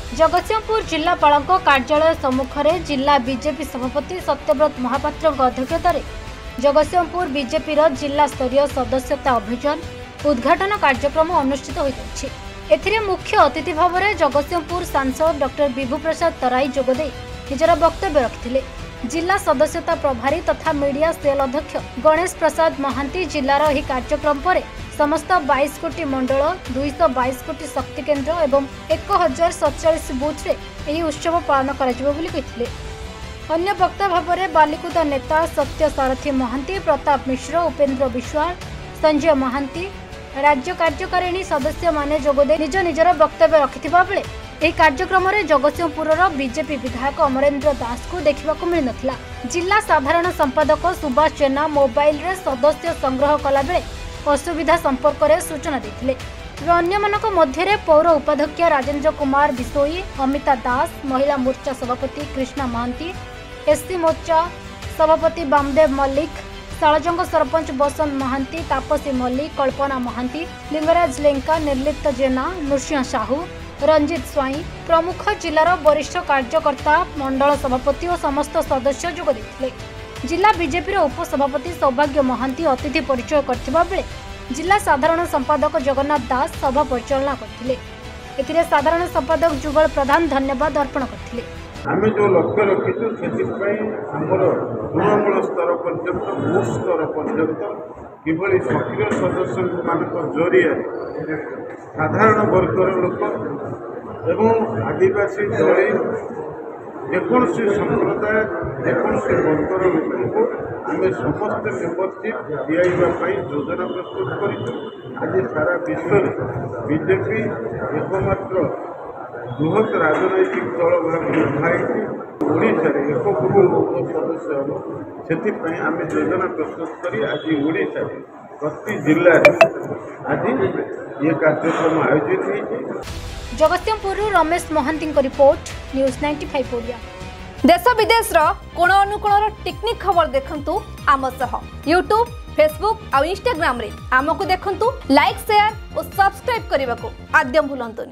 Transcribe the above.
जगतसिंहपुर जिलापाल कार्यालय सम्मुखें जिला बीजेपी सभापति सत्यव्रत महापात्र अध्यक्षतार जगतसिंहपुर बीजेपी जिला स्तरीय सदस्यता अभियान उद्घाटन कार्यक्रम अनुष्ठित होती। मुख्य अतिथि भाव में जगतसिंहपुर सांसद डॉक्टर विभु प्रसाद तराई जोगदे निजर वक्तव्य रखिते। जिला सदस्यता प्रभारी तथा मीडिया सेल अध्यक्ष गणेश प्रसाद महांती जिलार यह कार्यक्रम पर समस्त 22 कोटी मंडल 222 कोटी शक्ति केन्द्र एवं 1047 बूथ रे यह उत्सव पालन कर। अन्य वक्ता भाव में बालिकुदा नेता सत्य सारथी महांती, प्रताप मिश्र, उपेन्द्र विश्वाल, संजय महांती, राज्य कार्यकारिणी सदस्य माने जोगदे निज निजर वक्तव्य रखिथिबा बेले यह कार्यक्रम में जगतसिंहपुर बीजेपी विधायक अमरेन्द्र दास को देखा मिल नथिला। जिला साधारण संपादक सुभाष जेना मोबाइल रे सदस्य संग्रह कला बेले असुविधा संपर्क में सूचना देते। अन्य मध्य पौर उपाध्यक्ष राजेन्द्र कुमार बिशोई, अमिता दास, महिला मोर्चा सभापति कृष्णा महांती, एससी मोर्चा सभापति बामदेव मल्लिक, सालजंग सरपंच बसंत महांती, तापसी मल्लिक, कल्पना महांती, लिंगराज लेंका, निर्लिप्त जेना, नृसिंह साहू, रंजित स्वाई प्रमुख जिलार वरिष्ठ कार्यकर्ता, मंडल सभापति और समस्त सदस्य जोग देते। जिला बीजेपी उपसभापति सौभाग्य महांती अतिथि परिचय करथिबा बेले जिला साधारण संपादक जगन्नाथ दास सभा परिचालना करथिले। साधारण संपादक जुगल प्रधान धन्यवाद अर्पण करथिले। आम जो लक्ष्य रखीचु से तृणमूल स्तर पर्यंत बूथ स्तर पर्यंत किभली सक्रिय सदस्य मान जरिया साधारण वर्गर लोक एवं आदिवासी दलित जेकोसी संप्रदाय जेकोसी वर्गर लोक आम समस्त मेम्बरशिप दिखाई योजना प्रस्तुत कर आज सारा विश्व बीजेपी एकमात्र बृहत राजनैतिक दल भाव उठाई ओडिशा एक कोटी सदस्य हम से आम योजना प्रस्तुत कर आज ओडिशा प्रति जिले आज ये कार्यक्रम आयोजित हो। Jagatsinghpur Ramesh Mohanty report news 95 Odia. देश विदेश कोण अनुकोण टेक्निक खबर देखंतु आम सह यूट्यूब, फेसबुक और इंस्टाग्राम रे आमको देखंतु, लाइक, शेयर और सब्सक्राइब करने को आद्यम भूलंतुनि।